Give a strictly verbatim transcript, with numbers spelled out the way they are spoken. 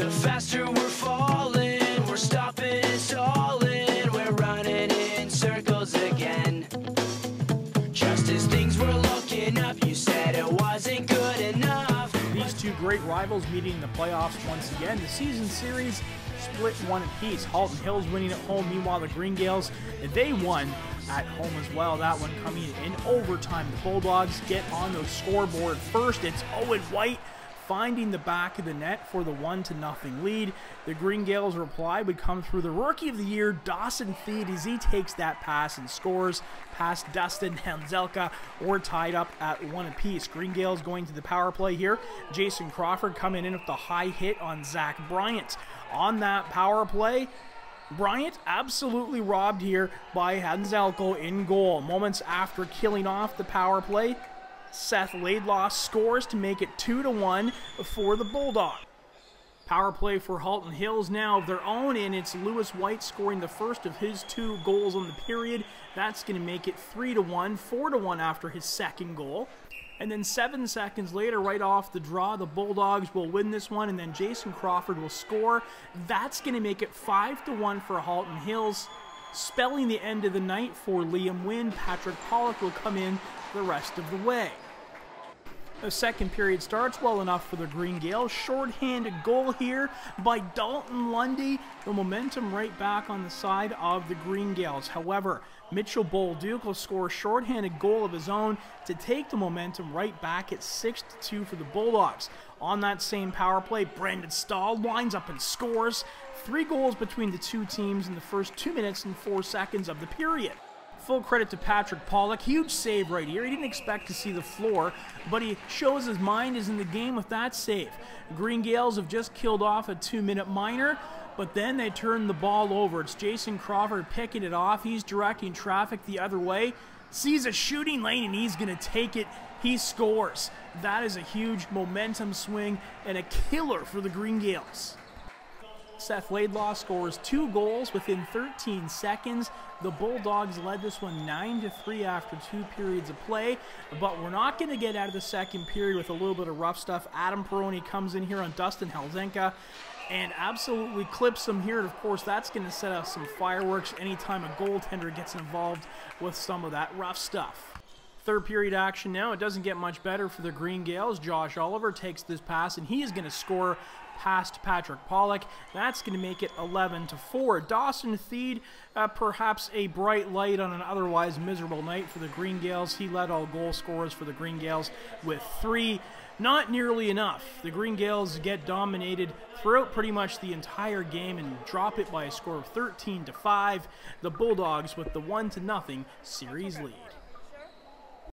the faster we're falling. We're stopping and stalling. We're running in circles again. Just as things were looking up, you said it wasn't good enough. These two great rivals meeting in the playoffs once again. The season series split one apiece. Halton Hills winning at home. Meanwhile, the Green Gaels, they won at home as well. That one coming in overtime. The Bulldogs get on the scoreboard first. It's Owen White finding the back of the net for the one to nothing lead. The Green Gaels' reply would come through the Rookie of the Year, Dawson Feed, as he takes that pass and scores past Dustin Hanzelka. Or tied up at one apiece. Green Gaels going to the power play here. Jason Crawford coming in with the high hit on Zach Bryant. On that power play, Bryant absolutely robbed here by Hanzelko in goal. Moments after killing off the power play, Seth Laidlaw scores to make it two to one for the Bulldog. Power play for Halton Hills now of their own, and it's Lewis White scoring the first of his two goals on the period. That's going to make it three to one, four to one after his second goal. And then seven seconds later, right off the draw, the Bulldogs will win this one, and then Jason Crawford will score. That's going to make it five to one for Halton Hills. Spelling the end of the night for Liam Wynn. Patrick Pollock will come in the rest of the way. The second period starts well enough for the Green Gaels. Shorthanded goal here by Dalton Lundy. The momentum right back on the side of the Green Gaels. However, Mitchell Bolduc will score a shorthanded goal of his own to take the momentum right back at six to two for the Bulldogs. On that same power play, Brandon Stahl lines up and scores. Three goals between the two teams in the first two minutes and four seconds of the period. Full credit to Patrick Pollock. Huge save right here. He didn't expect to see the floor, but he shows his mind is in the game with that save. Green Gaels have just killed off a two-minute minor, but then they turn the ball over. It's Jason Crawford picking it off. He's directing traffic the other way. Sees a shooting lane, and he's going to take it. He scores. That is a huge momentum swing and a killer for the Green Gaels. Seth Laidlaw scores two goals within thirteen seconds. The Bulldogs led this one nine to three after two periods of play, but we're not going to get out of the second period with a little bit of rough stuff. Adam Peroni comes in here on Dustin Hanzelka and absolutely clips him here, and of course that's going to set up some fireworks anytime a goaltender gets involved with some of that rough stuff. Third period action now. It doesn't get much better for the Green Gaels. Josh Oliver takes this pass, and he is going to score past Patrick Pollock. That's going to make it eleven to four. Dawson Feed, uh, perhaps a bright light on an otherwise miserable night for the Green Gaels. He led all goal scorers for the Green Gaels with three. Not nearly enough. The Green Gaels get dominated throughout pretty much the entire game and drop it by a score of thirteen to five. The Bulldogs with the one to nothing series lead.